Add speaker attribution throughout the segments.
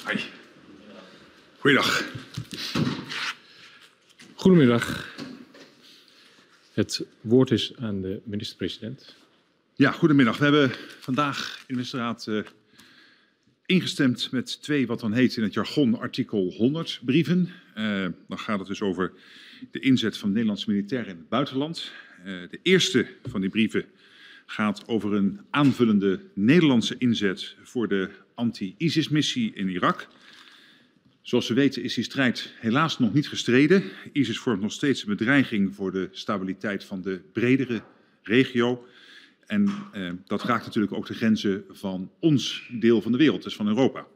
Speaker 1: Hoi. Goeiedag.
Speaker 2: Goedemiddag. Het woord is aan de minister-president.
Speaker 1: Ja, goedemiddag. We hebben vandaag in de ministerraad ingestemd met 2, wat dan heet in het jargon, artikel 100 brieven. Dan gaat het dus over de inzet van Nederlandse militairen in het buitenland. De eerste van die brieven gaat over een aanvullende Nederlandse inzet voor de anti-ISIS-missie in Irak. Zoals we weten is die strijd helaas nog niet gestreden. ISIS vormt nog steeds een bedreiging voor de stabiliteit van de bredere regio. En dat raakt natuurlijk ook de grenzen van ons deel van de wereld, dus van Europa.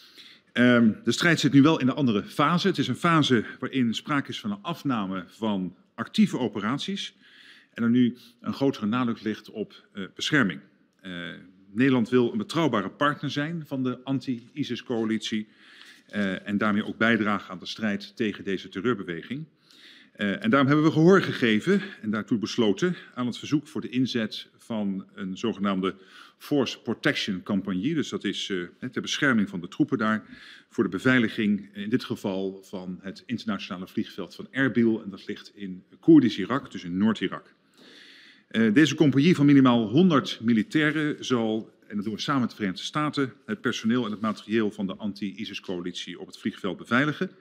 Speaker 1: De strijd zit nu wel in een andere fase. Het is een fase waarin sprake is van een afname van actieve operaties. En er nu een grotere nadruk ligt op bescherming. Nederland wil een betrouwbare partner zijn van de anti-ISIS-coalitie. En daarmee ook bijdragen aan de strijd tegen deze terreurbeweging. En daarom hebben we gehoor gegeven en daartoe besloten aan het verzoek voor de inzet van een zogenaamde Force Protection Compagnie. Dus dat is ter bescherming van de troepen daar voor de beveiliging, in dit geval van het internationale vliegveld van Erbil. En dat ligt in Koerdisch Irak, dus in Noord-Irak. Deze compagnie van minimaal 100 militairen zal, en dat doen we samen met de Verenigde Staten, het personeel en het materieel van de anti-ISIS-coalitie op het vliegveld beveiligen.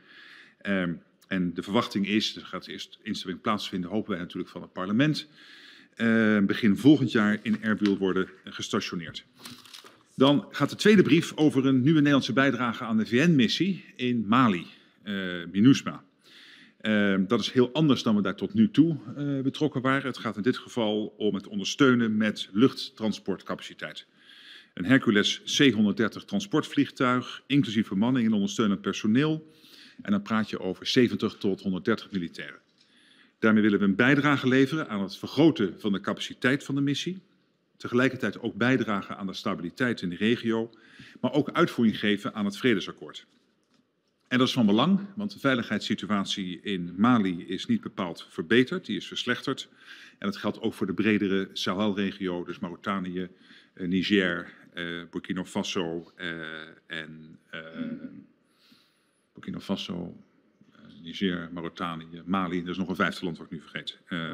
Speaker 1: En de verwachting is, er gaat eerst instemming plaatsvinden, hopen wij natuurlijk van het parlement, begin volgend jaar in Erbil worden gestationeerd. Dan gaat de tweede brief over een nieuwe Nederlandse bijdrage aan de VN-missie in Mali, MINUSMA. Dat is heel anders dan we daar tot nu toe betrokken waren. Het gaat in dit geval om het ondersteunen met luchttransportcapaciteit. Een Hercules C-130 transportvliegtuig, inclusief bemanning en ondersteunend personeel. En dan praat je over 70 tot 130 militairen. Daarmee willen we een bijdrage leveren aan het vergroten van de capaciteit van de missie. Tegelijkertijd ook bijdragen aan de stabiliteit in de regio. Maar ook uitvoering geven aan het vredesakkoord. En dat is van belang, want de veiligheidssituatie in Mali is niet bepaald verbeterd. Die is verslechterd. En dat geldt ook voor de bredere Sahel-regio, dus Mauritanië, Niger, Burkina Faso Burkina Faso, Niger, Mauritanië, Mali. Er is nog een 5e land wat ik nu vergeet.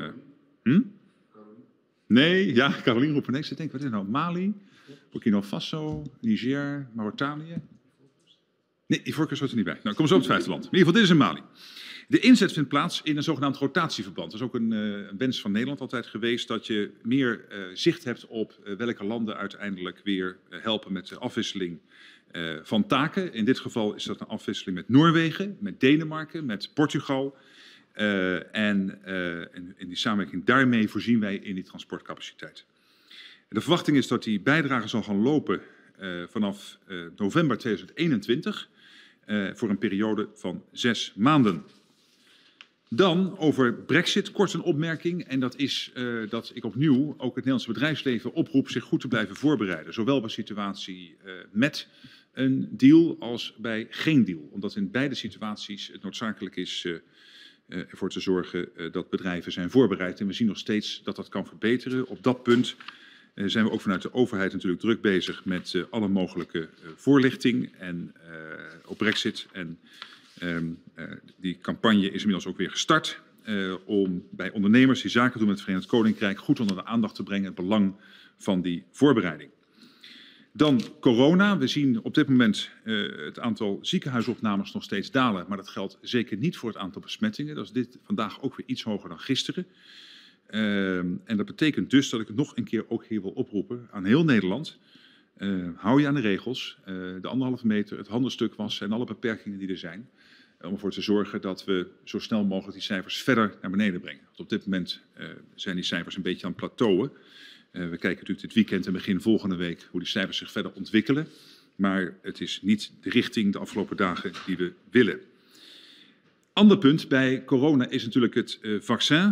Speaker 1: Nee, ja, Caroline roept niks. Ik denk, wat is het nou? Mali, Burkina Faso, Niger, Mauritanië. Nee, Ivoorkust hoort er niet bij. Nou, ik kom zo op het 5e land. In ieder geval, dit is in Mali. De inzet vindt plaats in een zogenaamd rotatieverband. Dat is ook een wens van Nederland altijd geweest, dat je meer zicht hebt op welke landen uiteindelijk weer helpen met de afwisseling van taken. In dit geval is dat een afwisseling met Noorwegen, met Denemarken, met Portugal. En in die samenwerking daarmee voorzien wij in die transportcapaciteit. De verwachting is dat die bijdrage zal gaan lopen vanaf november 2021 voor een periode van 6 maanden. Dan over Brexit, kort een opmerking. En dat is dat ik opnieuw ook het Nederlandse bedrijfsleven oproep zich goed te blijven voorbereiden. Zowel bij situatie met een deal als bij geen deal. Omdat in beide situaties het noodzakelijk is ervoor te zorgen dat bedrijven zijn voorbereid. En we zien nog steeds dat dat kan verbeteren. Op dat punt zijn we ook vanuit de overheid natuurlijk druk bezig met alle mogelijke voorlichting en op Brexit. En die campagne is inmiddels ook weer gestart om bij ondernemers die zaken doen met het Verenigd Koninkrijk goed onder de aandacht te brengen het belang van die voorbereiding. Dan corona. We zien op dit moment het aantal ziekenhuisopnames nog steeds dalen, maar dat geldt zeker niet voor het aantal besmettingen. Dat is dit vandaag ook weer iets hoger dan gisteren. En dat betekent dus dat ik het nog een keer ook hier wil oproepen aan heel Nederland. Hou je aan de regels, de 1,5 meter, het handelstuk wassen en alle beperkingen die er zijn. Om ervoor te zorgen dat we zo snel mogelijk die cijfers verder naar beneden brengen. Want op dit moment zijn die cijfers een beetje aan het plateauen. We kijken natuurlijk dit weekend en begin volgende week hoe die cijfers zich verder ontwikkelen. Maar het is niet de richting de afgelopen dagen die we willen. Ander punt bij corona is natuurlijk het vaccin.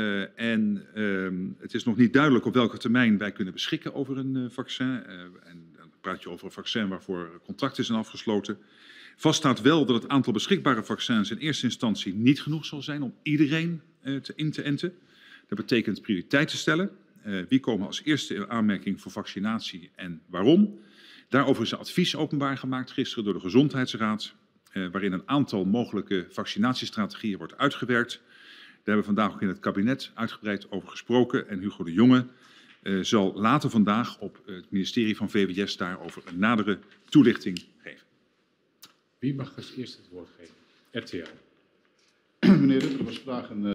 Speaker 1: Het is nog niet duidelijk op welke termijn wij kunnen beschikken over een vaccin. En dan praat je over een vaccin waarvoor contracten zijn afgesloten. Vast staat wel dat het aantal beschikbare vaccins in eerste instantie niet genoeg zal zijn om iedereen in te enten. Dat betekent prioriteiten stellen. Wie komen als eerste in aanmerking voor vaccinatie en waarom? Daarover is een advies openbaar gemaakt gisteren door de Gezondheidsraad, waarin een aantal mogelijke vaccinatiestrategieën wordt uitgewerkt. Daar hebben we vandaag ook in het kabinet uitgebreid over gesproken. En Hugo de Jonge zal later vandaag op het ministerie van VWS daarover een nadere toelichting geven.
Speaker 2: Wie mag als eerste het woord geven? RTA.
Speaker 3: Meneer Rutte, er was vandaag een